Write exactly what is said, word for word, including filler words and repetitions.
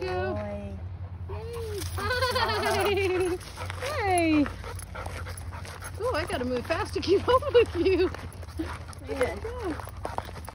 go. Boy. Yay. Hi. Hey. Oh, I gotta move fast to keep up with you. Good. Go.